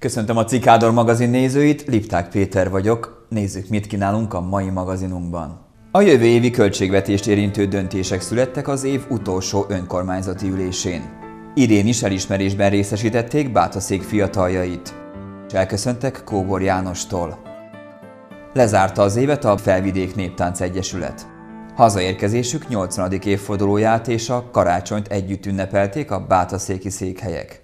Köszöntöm a Cikádor magazin nézőit, Lipták Péter vagyok. Nézzük, mit kínálunk a mai magazinunkban. A jövő évi költségvetést érintő döntések születtek az év utolsó önkormányzati ülésén. Idén is elismerésben részesítették Bátaszék fiataljait. Elköszöntek Kóbor Jánostól. Lezárta az évet a Felvidék Néptánc Egyesület. Hazaérkezésük 80. évfordulóját és a karácsonyt együtt ünnepelték a bátaszéki székhelyek.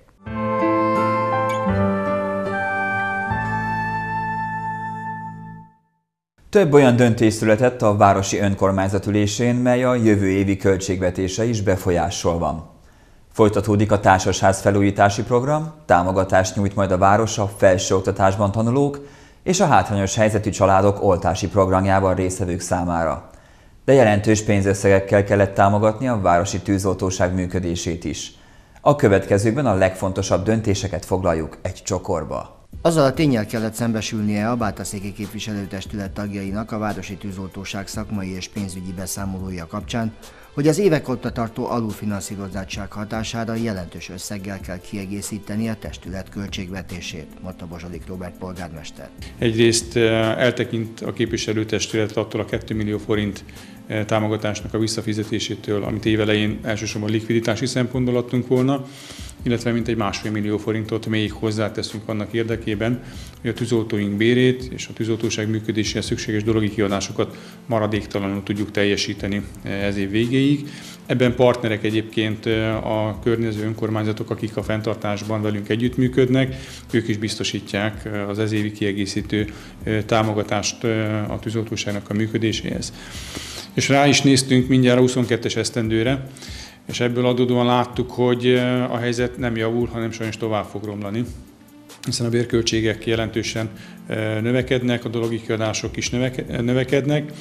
Több olyan döntés született a városi önkormányzat ülésén, mely a jövő évi költségvetése is befolyással van. Folytatódik a társasház felújítási program, támogatást nyújt majd a város a felsőoktatásban tanulók és a hátrányos helyzetű családok oltási programjában résztvevők számára. De jelentős pénzösszegekkel kellett támogatni a városi tűzoltóság működését is. A következőkben a legfontosabb döntéseket foglaljuk egy csokorba. Azzal a ténnyel kellett szembesülnie a Bátaszéki képviselőtestület tagjainak a városi tűzoltóság szakmai és pénzügyi beszámolója kapcsán, hogy az évek óta tartó alulfinanszírozottság hatására jelentős összeggel kell kiegészíteni a testület költségvetését, mondta Bozsodik Róbert polgármester. Egyrészt eltekint a képviselőtestület attól a 2 millió forint támogatásnak a visszafizetésétől, amit évelején elsősorban likviditási szempontból adtunk volna, illetve mintegy 1,5 millió forintot még hozzáteszünk annak érdekében, hogy a tűzoltóink bérét és a tűzoltóság működéséhez szükséges dologi kiadásokat maradéktalanul tudjuk teljesíteni ez év végéig. Ebben partnerek egyébként a környező önkormányzatok, akik a fenntartásban velünk együttműködnek, ők is biztosítják az ez évi kiegészítő támogatást a tűzoltóságnak a működéséhez. És rá is néztünk mindjárt a 22-es esztendőre, és ebből adódóan láttuk, hogy a helyzet nem javul, hanem sajnos tovább fog romlani, hiszen a bérköltségek jelentősen növekednek, a dologi kiadások is növekednek.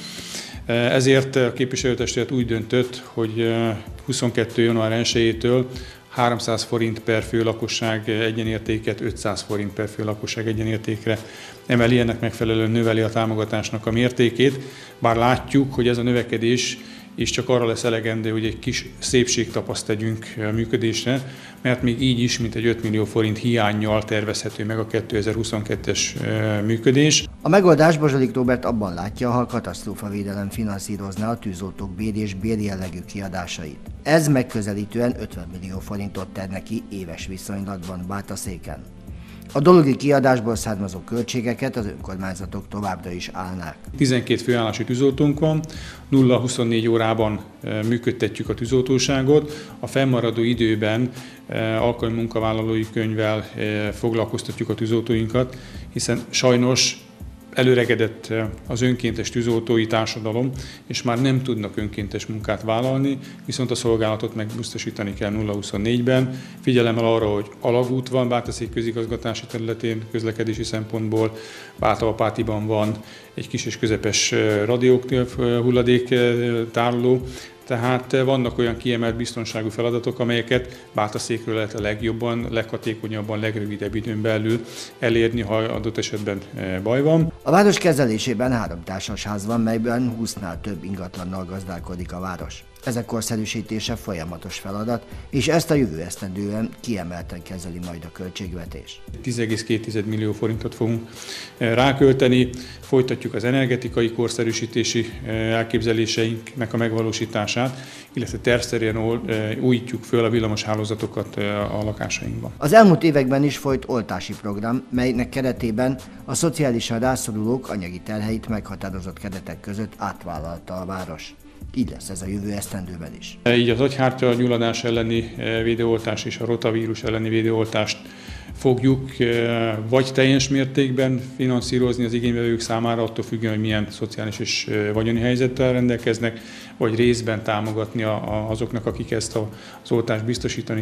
Ezért a képviselőtestület úgy döntött, hogy 22. január 1-től 300 forint per fő lakosság egyenértéket 500 forint per fő lakosság egyenértékre emeli, ennek megfelelően növeli a támogatásnak a mértékét, bár látjuk, hogy ez a növekedés és csak arra lesz elegendő, hogy egy kis szépségtapaszt tegyünk a működésre, mert még így is mintegy 5 millió forint hiánnyal tervezhető meg a 2022-es működés. A megoldás Bozsodik Róbert abban látja, ha a katasztrófavédelem finanszírozná a tűzoltók bér és bérjellegű kiadásait. Ez megközelítően 50 millió forintot tenne ki éves viszonylatban Bátaszéken. A dologi kiadásból származó költségeket az önkormányzatok továbbra is állnák. 12 főállási tűzoltónk van, 0-24 órában működtetjük a tűzoltóságot, a fennmaradó időben alkalmi munkavállalói könyvvel foglalkoztatjuk a tűzoltóinkat, hiszen sajnos előregedett az önkéntes tűzoltói társadalom, és már nem tudnak önkéntes munkát vállalni, viszont a szolgálatot megbiztosítani kell 0-24-ben. Figyelemmel arra, hogy alagút van Bátaszék közigazgatási területén közlekedési szempontból, Bátalpátiban van egy kis és közepes radioaktív hulladéktároló, tehát vannak olyan kiemelt biztonságú feladatok, amelyeket Bátaszékről lehet a legjobban, leghatékonyabban, legrövidebb időn belül elérni, ha adott esetben baj van. A város kezelésében 3 társasház van, melyben 20-nál több ingatlannal gazdálkodik a város. Ezek korszerűsítése folyamatos feladat, és ezt a jövő esztendően kiemelten kezeli majd a költségvetés. 10,2 millió forintot fogunk rákölteni, folytatjuk az energetikai korszerűsítési elképzeléseinknek a megvalósítását, illetve tervszerűen újítjuk föl a villamos hálózatokat a lakásainkban. Az elmúlt években is folyt oltási program, melynek keretében a szociálisan rászorulók anyagi terheit meghatározott keretek között átvállalta a város. Így lesz ez a jövő esztendőben is. Így az agyhártya gyulladás elleni védőoltást és a rotavírus elleni védőoltást fogjuk vagy teljes mértékben finanszírozni az igényvevők számára, attól függően, hogy milyen szociális és vagyoni helyzettel rendelkeznek, vagy részben támogatni azoknak, akik ezt az oltást biztosítani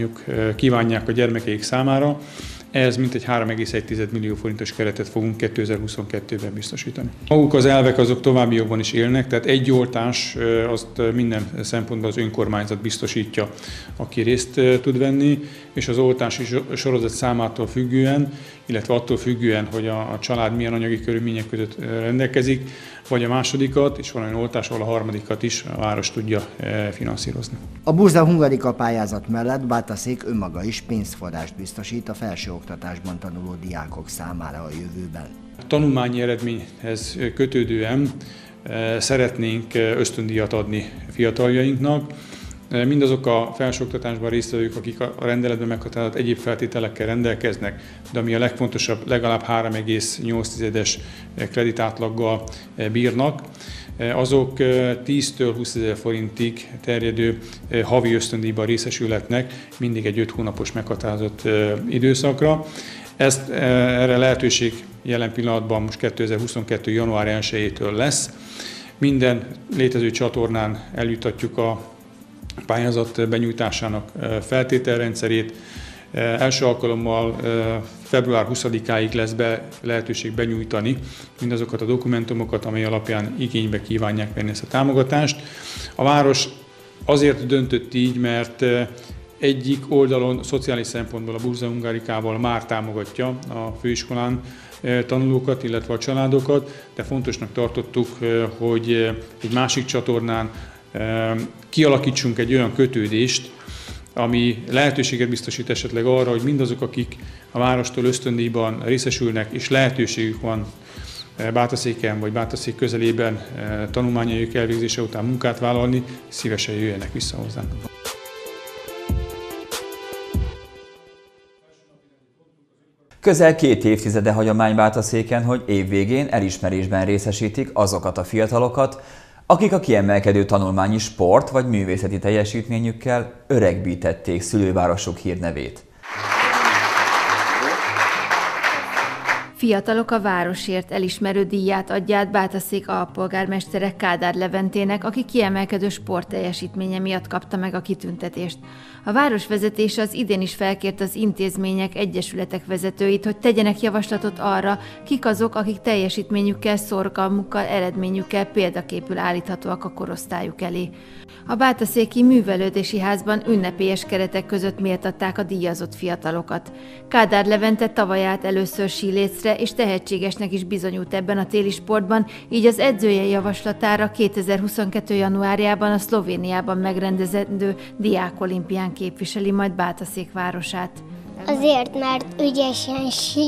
kívánják a gyermekeik számára. Ez mintegy 3,1 millió forintos keretet fogunk 2022-ben biztosítani. Maguk az elvek azok továbbiakban is élnek, tehát egy oltás azt minden szempontból az önkormányzat biztosítja, aki részt tud venni, és az oltási sorozat számától függően, illetve attól függően, hogy a család milyen anyagi körülmények között rendelkezik, vagy a másodikat, és van olyan oltás, ahol a harmadikat is a város tudja finanszírozni. A Burza Hungarika pályázat mellett Bátaszék önmaga is pénzforrást biztosít a felsőoktatásban tanuló diákok számára a jövőben. A tanulmányi eredményhez kötődően szeretnénk ösztöndíjat adni fiataljainknak. Mindazok a felsőoktatásban résztvevők, akik a rendeletben meghatározott egyéb feltételekkel rendelkeznek, de ami a legfontosabb, legalább 3,8-es kreditátlaggal bírnak, azok 10-től 20 000 forintig terjedő havi ösztöndíjban részesülhetnek, mindig egy 5 hónapos meghatározott időszakra. Erre lehetőség jelen pillanatban most 2022. január 1-től lesz. Minden létező csatornán eljutatjuk a pályázat benyújtásának feltételrendszerét. Első alkalommal február 20-áig lesz lehetőség benyújtani mindazokat a dokumentumokat, amely alapján igénybe kívánják venni ezt a támogatást. A város azért döntött így, mert egyik oldalon szociális szempontból a Burza Hungarikával már támogatja a főiskolán tanulókat, illetve a családokat, de fontosnak tartottuk, hogy egy másik csatornán kialakítsunk egy olyan kötődést, ami lehetőséget biztosít esetleg arra, hogy mindazok, akik a várostól ösztöndíjban részesülnek, és lehetőségük van Bátaszéken vagy Bátaszék közelében tanulmányaik elvégzése után munkát vállalni, szívesen jöjjenek vissza hozzánk. Közel 2 évtizede hagyomány Bátaszéken, hogy évvégén elismerésben részesítik azokat a fiatalokat, akik a kiemelkedő tanulmányi sport vagy művészeti teljesítményükkel öregbítették szülővárosuk hírnevét. Fiatalok a városért elismerő díját adja át Bátaszék alpolgármestere Kádár Leventének, aki kiemelkedő sportteljesítménye miatt kapta meg a kitüntetést. A város vezetése az idén is felkért az intézmények, egyesületek vezetőit, hogy tegyenek javaslatot arra, kik azok, akik teljesítményükkel, szorgalmukkal, eredményükkel példaképül állíthatóak a korosztályuk elé. A Bátaszéki Művelődési Házban ünnepélyes keretek között méltatták a díjazott fiatalokat. Kádár Levente tavaly állt először sílécre, és tehetségesnek is bizonyult ebben a téli sportban, így az edzője javaslatára 2022. januárjában a Szlovéniában megrendezendő diákolimpián képviseli majd Bátaszék városát. Azért, mert ügyesen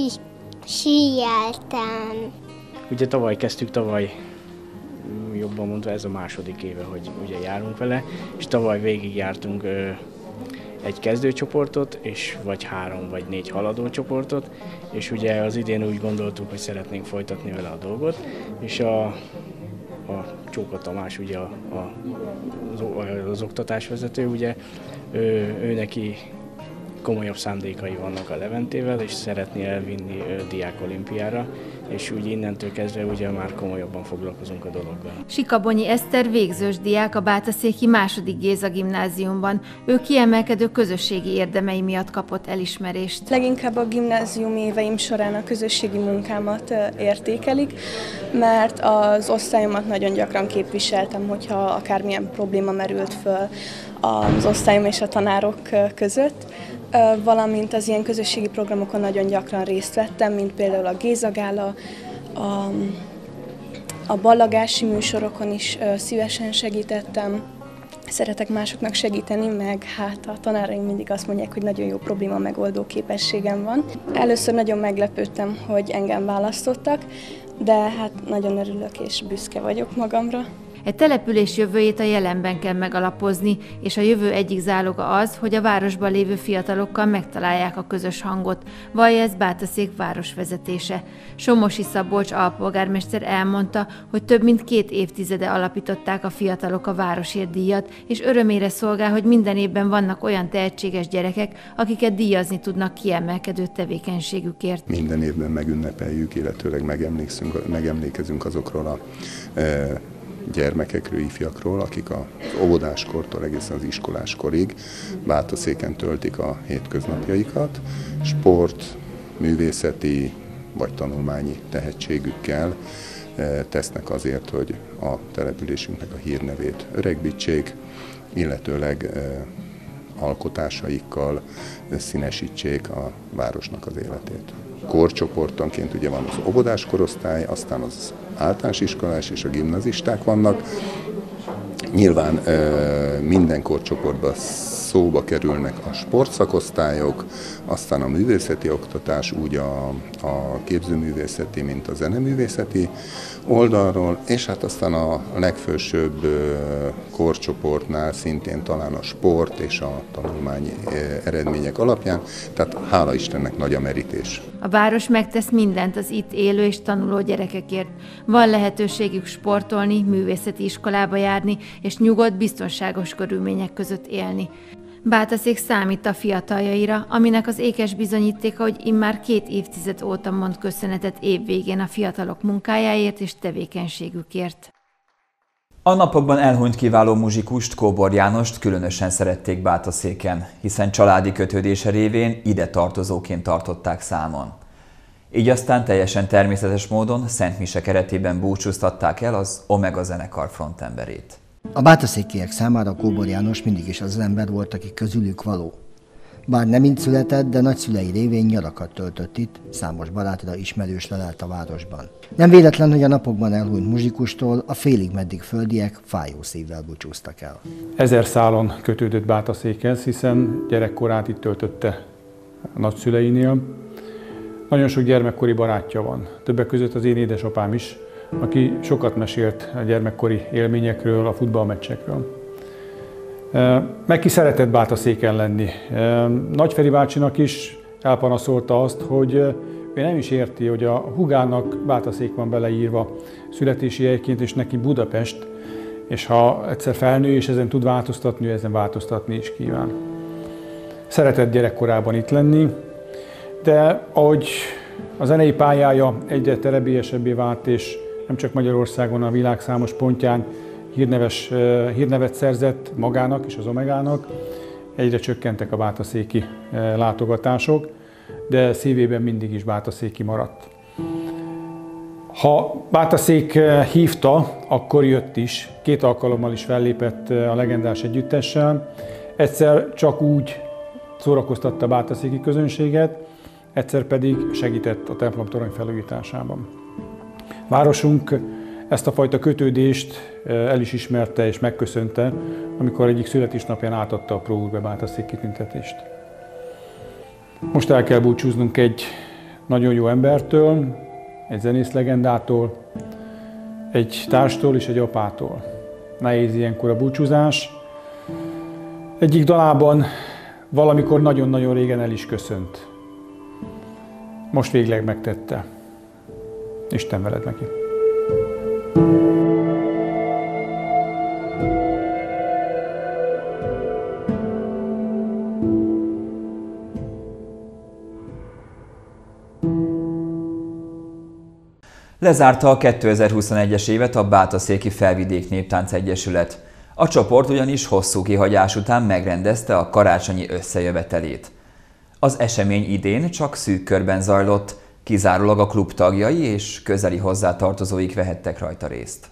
síeltem. Ugye tavaly kezdtük, jobban mondva ez a második éve, hogy ugye járunk vele, és tavaly végigjártunk egy kezdőcsoportot, és vagy 3 vagy 4 haladócsoportot, és ugye az idén úgy gondoltuk, hogy szeretnénk folytatni vele a dolgot, és a Csóka Tamás, ugye az oktatásvezető, ugye ő neki komolyabb szándékai vannak a Leventével, és szeretné elvinni diákolimpiára, és úgy innentől kezdve ugye már komolyabban foglalkozunk a dologgal. Sikabonyi Eszter végzős diák a Bátaszéki II. Géza gimnáziumban. Ő kiemelkedő közösségi érdemei miatt kapott elismerést. Leginkább a gimnáziumi éveim során a közösségi munkámat értékelik, mert az osztályomat nagyon gyakran képviseltem, hogyha akármilyen probléma merült föl az osztályom és a tanárok között, valamint az ilyen közösségi programokon nagyon gyakran részt vettem, mint például a Géza Gála, a ballagási műsorokon is szívesen segítettem. Szeretek másoknak segíteni, meg hát a tanáraim mindig azt mondják, hogy nagyon jó probléma megoldó képességem van. Először nagyon meglepődtem, hogy engem választottak, de hát nagyon örülök és büszke vagyok magamra. Egy település jövőjét a jelenben kell megalapozni, és a jövő egyik záloga az, hogy a városban lévő fiatalokkal megtalálják a közös hangot, vallja ez Bátaszék városvezetése. Somosi Szabolcs alpolgármester elmondta, hogy több mint 2 évtizede alapították a fiatalok a Városért díjat, és örömére szolgál, hogy minden évben vannak olyan tehetséges gyerekek, akiket díjazni tudnak kiemelkedő tevékenységükért. Minden évben megünnepeljük, illetőleg megemlékezünk azokról a gyermekekről, ifjakról, akik az óvodáskortól egészen az iskoláskorig Bátaszéken töltik a hétköznapjaikat, sport, művészeti vagy tanulmányi tehetségükkel tesznek azért, hogy a településünknek a hírnevét öregbítsék, illetőleg alkotásaikkal színesítsék a városnak az életét. korcsoportonként ugye van az óvodás korosztály, aztán az általános iskolás és a gimnazisták vannak. Nyilván minden korcsoportban szóba kerülnek a sportszakosztályok, aztán a művészeti oktatás, úgy a képzőművészeti, mint a zeneművészeti oldalról, és hát aztán a legfelsőbb korcsoportnál szintén talán a sport és a tanulmányi eredmények alapján, tehát hála Istennek nagy a merítés. A város megtesz mindent az itt élő és tanuló gyerekekért. Van lehetőségük sportolni, művészeti iskolába járni, és nyugodt, biztonságos körülmények között élni. Bátaszék számít a fiataljaira, aminek az ékes bizonyítéka, hogy immár 2 évtized óta mond köszönetet évvégén a fiatalok munkájáért és tevékenységükért. A napokban elhunyt kiváló muzsikust, Kóbor Jánost különösen szerették Bátaszéken, hiszen családi kötődése révén ide tartozóként tartották számon. Így aztán teljesen természetes módon Szent Mise keretében búcsúztatták el az Omega zenekar frontemberét. A bátaszékiek számára Kóbor János mindig is az ember volt, aki közülük való. Bár nem itt született, de nagyszülei révén nyarakat töltött itt, számos barátra ismerős lelelt a városban. Nem véletlen, hogy a napokban elhunyt muzsikustól a félig meddig földiek fájó szívvel búcsúztak el. 1000 szálon kötődött Bátaszékhez, hiszen gyerekkorát itt töltötte a nagyszüleinél. Nagyon sok gyermekkori barátja van, többek között az én édesapám is, aki sokat mesélt a gyermekkori élményekről, a futballmeccsekről. Meg ki szeretett Bátaszéken lenni. Nagyferi bácsinak is elpanaszolta azt, hogy ő nem is érti, hogy a húgának Bátaszék van beleírva születési helyként, és neki Budapest, és ha egyszer felnő és ezen tud változtatni, ezen változtatni is kíván. Szeretett gyerekkorában itt lenni, de ahogy a zenei pályája egyre terebélyesebbé vált, és nem csak Magyarországon, a világ számos pontján hírnevet szerzett magának és az Omegának, egyre csökkentek a bátaszéki látogatások, de szívében mindig is bátaszéki maradt. Ha Bátaszék hívta, akkor jött is. 2 alkalommal is fellépett a legendás együttessel. Egyszer csak úgy szórakoztatta a bátaszéki közönséget, egyszer pedig segített a templomtorony felújításában. Városunk ezt a fajta kötődést el is ismerte és megköszönte, amikor egyik születésnapján átadta a Pro Urbe Bátaszék kitüntetést. Most el kell búcsúznunk egy nagyon jó embertől, egy zenész legendától, egy társtól és egy apától. Nehéz ilyenkor a búcsúzás. Egyik dalában valamikor nagyon-nagyon régen el is köszönt. Most végleg megtette. Isten veled neki. Lezárta a 2021-es évet a Bátaszéki Felvidék Néptánc Egyesület. A csoport ugyanis hosszú kihagyás után megrendezte a karácsonyi összejövetelét. Az esemény idén csak szűk körben zajlott, kizárólag a klub tagjai és közeli hozzátartozóik vehettek rajta részt.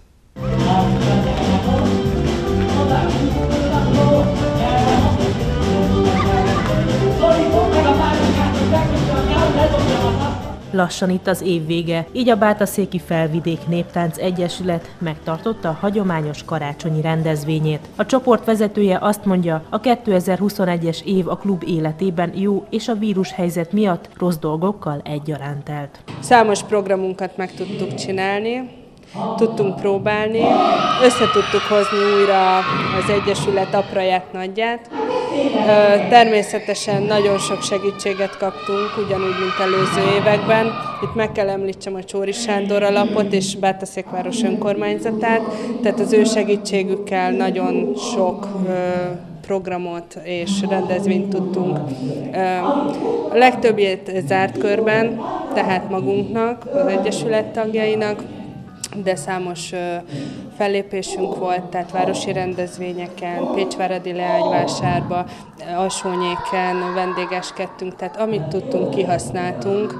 Lassan itt az év vége, így a Bátaszéki Felvidék Néptánc Egyesület megtartotta a hagyományos karácsonyi rendezvényét. A csoport vezetője azt mondja, a 2021-es év a klub életében jó és a vírushelyzet miatt rossz dolgokkal egyaránt telt. Számos programunkat meg tudtuk csinálni, tudtunk próbálni, össze tudtuk hozni újra az Egyesület apraját, nagyját. Természetesen nagyon sok segítséget kaptunk, ugyanúgy, mint előző években. Itt meg kell említsem a Csóri Sándor alapot és Bátaszékváros önkormányzatát, tehát az ő segítségükkel nagyon sok programot és rendezvényt tudtunk. A legtöbbjét zárt körben, tehát magunknak, az Egyesület tagjainak, de számos fellépésünk volt, tehát városi rendezvényeken, Pécsváradi Leányvásárba, Alsónyéken vendégeskedtünk, tehát amit tudtunk, kihasználtunk,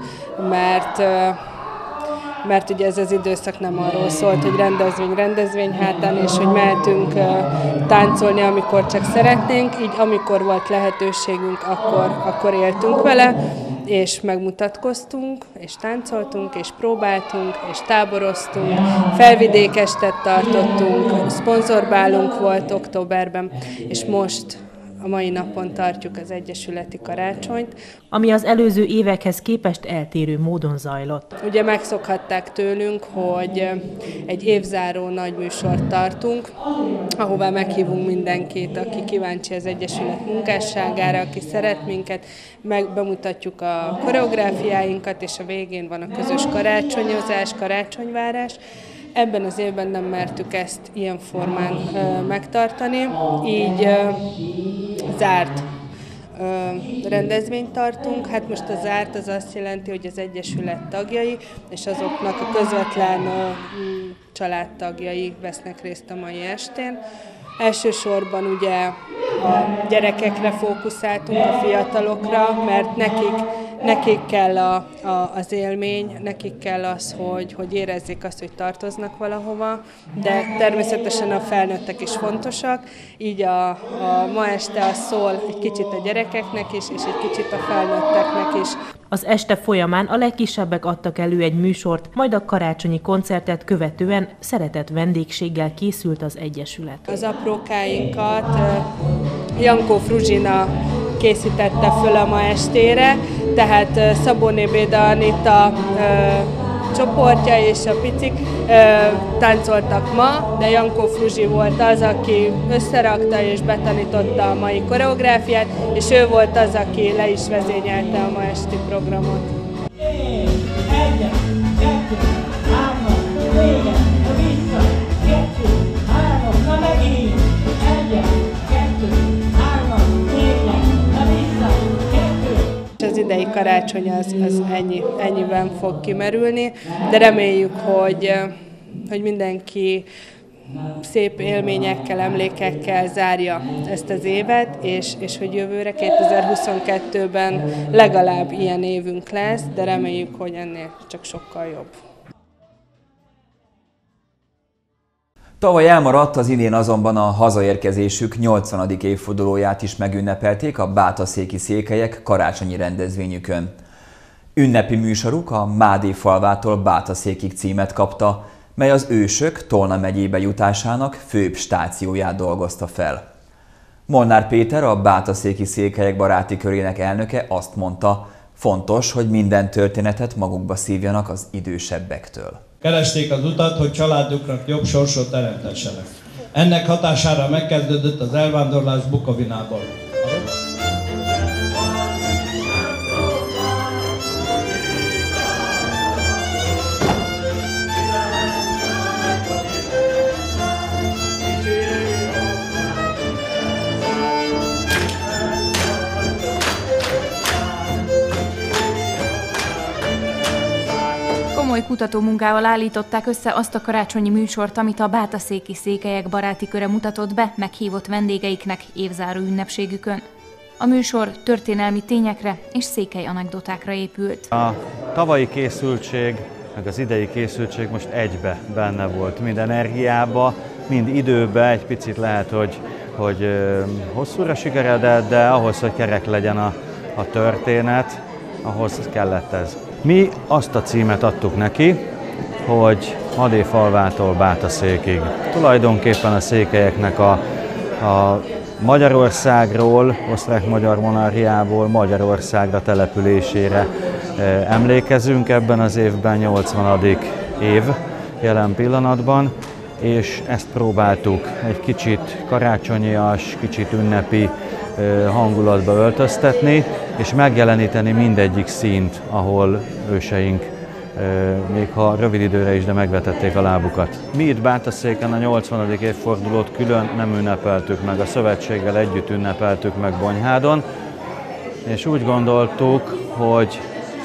mert ugye ez az időszak nem arról szólt, hogy rendezvény hátán, és hogy mehetünk táncolni, amikor csak szeretnénk, így amikor volt lehetőségünk, akkor éltünk vele. és megmutatkoztunk, és táncoltunk, és próbáltunk, és táboroztunk, felvidékestet tartottunk, szponzorbálunk volt októberben, és most a mai napon tartjuk az egyesületi karácsonyt. Ami az előző évekhez képest eltérő módon zajlott. Ugye megszokhatták tőlünk, hogy egy évzáró nagy műsort tartunk, ahová meghívunk mindenkit, aki kíváncsi az egyesület munkásságára, aki szeret minket, bemutatjuk a koreográfiáinkat, és a végén van a közös karácsonyozás, karácsonyvárás. Ebben az évben nem mertük ezt ilyen formán megtartani, így zárt rendezvényt tartunk. Hát most a zárt az azt jelenti, hogy az egyesület tagjai és azoknak a közvetlen családtagjai vesznek részt a mai estén. Elsősorban ugye a gyerekekre fókuszáltunk, a fiatalokra, mert nekik kell az élmény, nekik kell az, hogy érezzék azt, hogy tartoznak valahova, de természetesen a felnőttek is fontosak, így a ma este az szól egy kicsit a gyerekeknek is, és egy kicsit a felnőtteknek is. Az este folyamán a legkisebbek adtak elő egy műsort, majd a karácsonyi koncertet követően szeretett vendégséggel készült az egyesület. Az aprókáinkat Jankó Fruzsina készítette föl a ma estére, tehát Szabóné Béda Anita csoportja és a picik táncoltak ma, de Jankó Fruzsi volt az, aki összerakta és betanította a mai koreográfiát, és ő volt az, aki le is vezényelte a ma esti programot. 1, 2, 3, vége, vissza, 2, 3, na megint, 1, 2, 3, vége, na vissza, 2. Az idei karácsony az ennyiben fog kimerülni, de reméljük, hogy mindenki szép élményekkel, emlékekkel zárja ezt az évet, és hogy jövőre 2022-ben legalább ilyen évünk lesz, de reméljük, hogy ennél csak sokkal jobb. Tavaly elmaradt, az idén azonban a hazaérkezésük 80. évfordulóját is megünnepelték a bátaszéki székelyek karácsonyi rendezvényükön. Ünnepi műsoruk a Mádé falvától Bátaszékig címet kapta, mely az ősök Tolna megyébe jutásának főbb stációját dolgozta fel. Molnár Péter, a bátaszéki székelyek baráti körének elnöke azt mondta, fontos, hogy minden történetet magukba szívjanak az idősebbektől. Keresték az utat, hogy családjuknak jobb sorsot teremtessenek. Ennek hatására megkezdődött az elvándorlás Bukovinából. Komoly kutatómunkával állították össze azt a karácsonyi műsort, amit a bátaszéki székelyek baráti köre mutatott be meghívott vendégeiknek évzáró ünnepségükön. A műsor történelmi tényekre és székely anekdotákra épült. A tavalyi készültség, meg az idei készültség most egybe benne volt. Mind energiába, mind időbe, egy picit lehet, hogy hosszúra sikeredett, de ahhoz, hogy kerek legyen a történet, ahhoz kellett ez. Mi azt a címet adtuk neki, hogy Mádé falvától Bátaszékig. Tulajdonképpen a székelyeknek a Magyarországról, osztrák-magyar monarchiából Magyarországra településére emlékezünk ebben az évben, 80. év jelen pillanatban, és ezt próbáltuk egy kicsit karácsonyias, kicsit ünnepi hangulatba öltöztetni, és megjeleníteni mindegyik színt, ahol őseink, még ha rövid időre is, de megvetették a lábukat. Mi itt Bátaszéken a 80. évfordulót külön nem ünnepeltük meg, a szövetséggel együtt ünnepeltük meg Bonyhádon, és úgy gondoltuk, hogy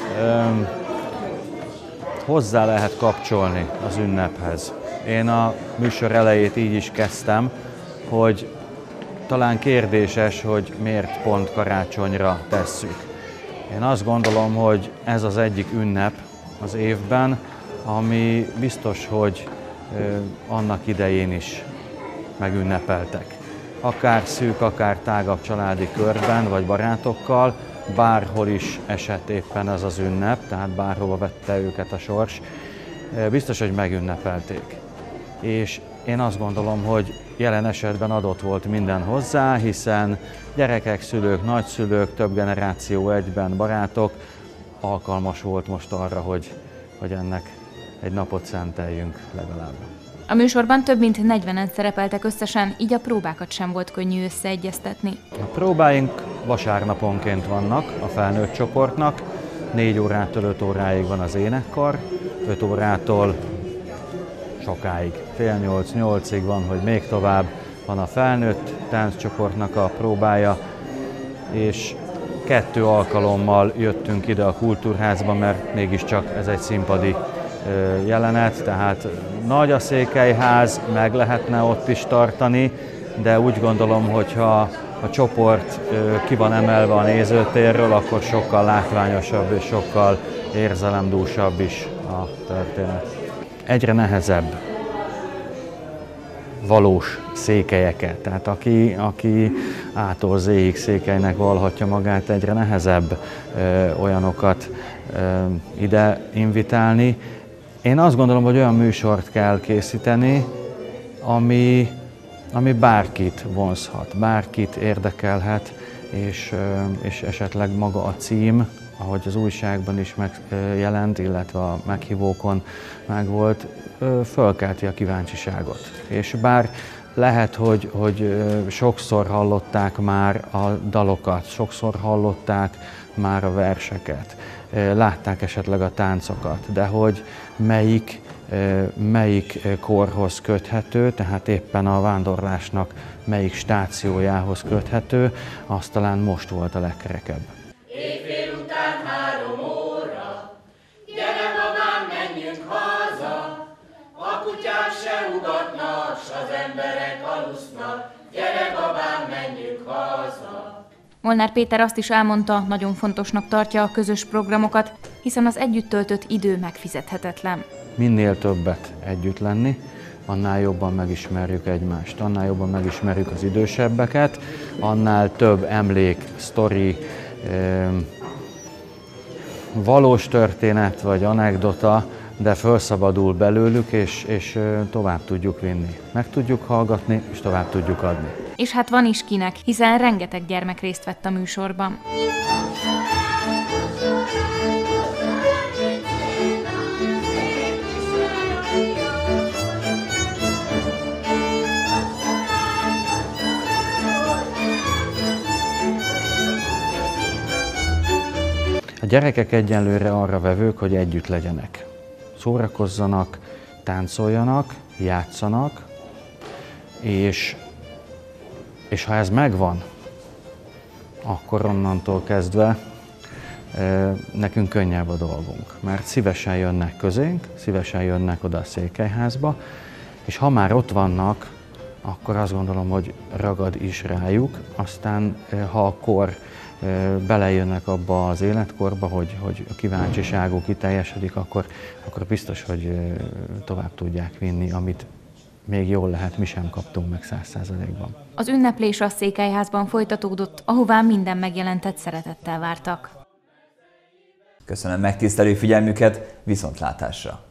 hozzá lehet kapcsolni az ünnephez. Én a műsor elejét így is kezdtem, hogy talán kérdéses, hogy miért pont karácsonyra tesszük. Én azt gondolom, hogy ez az egyik ünnep az évben, ami biztos, hogy annak idején is megünnepeltek. Akár szűk, akár tágabb családi körben, vagy barátokkal, bárhol is esett éppen ez az ünnep, tehát bárhova vette őket a sors, biztos, hogy megünnepelték. És én azt gondolom, hogy jelen esetben adott volt minden hozzá, hiszen gyerekek, szülők, nagyszülők, több generáció egyben, barátok, alkalmas volt most arra, hogy ennek egy napot szenteljünk legalább. A műsorban több mint 40-en szerepeltek összesen, így a próbákat sem volt könnyű összeegyeztetni. A próbáink vasárnaponként vannak a felnőtt csoportnak, 4 órától 5 óráig van az énekkar, 5 órától sokáig, fél 8-8-ig van, hogy még tovább van a felnőtt tánccsoportnak a próbája, és 2 alkalommal jöttünk ide a Kultúrházba, mert mégiscsak ez egy színpadi jelenet, tehát nagy a Székelyház, meg lehetne ott is tartani, de úgy gondolom, hogyha a csoport ki van emelve a nézőtérről, akkor sokkal látványosabb és sokkal érzelemdúsabb is a történet. Egyre nehezebb valós székelyeket, tehát aki A-tól Z-ig székelynek vallhatja magát, egyre nehezebb olyanokat ide invitálni. Én azt gondolom, hogy olyan műsort kell készíteni, ami bárkit vonzhat, bárkit érdekelhet, és esetleg maga a cím, ahogy az újságban is megjelent, illetve a meghívókon megvolt, fölkelti a kíváncsiságot. És bár lehet, hogy sokszor hallották már a dalokat, sokszor hallották már a verseket, látták esetleg a táncokat, de hogy melyik korhoz köthető, tehát éppen a vándorlásnak melyik stációjához köthető, az talán most volt a legkerekebb. Éjfél után 3 óra, gyere babám, menjünk haza, a kutyák se ugatnak, s az emberek alusznak, gyere babám, menjünk haza. Molnár Péter azt is elmondta, nagyon fontosnak tartja a közös programokat, hiszen az együtt töltött idő megfizethetetlen. Minél többet együtt lenni, annál jobban megismerjük egymást, annál jobban megismerjük az idősebbeket, annál több emlék, sztori, valós történet vagy anekdota, de felszabadul belőlük, és tovább tudjuk vinni. Meg tudjuk hallgatni, és tovább tudjuk adni. És hát van is kinek, hiszen rengeteg gyermek részt vett a műsorban. A gyerekek egyenlőre arra vevők, hogy együtt legyenek. Szórakozzanak, táncoljanak, játszanak, és ha ez megvan, akkor onnantól kezdve nekünk könnyebb a dolgunk. Mert szívesen jönnek közénk, szívesen jönnek oda a Székelyházba, és ha már ott vannak, akkor azt gondolom, hogy ragad is rájuk. Aztán, ha akkor belejönnek abba az életkorba, hogy a kíváncsiságuk kiteljesedik, akkor biztos, hogy tovább tudják vinni, amit még jól lehet, mi sem kaptunk meg 100%-ban. Az ünneplés a Székelyházban folytatódott, ahová minden megjelentett szeretettel vártak. Köszönöm megtisztelő figyelmüket, viszontlátásra!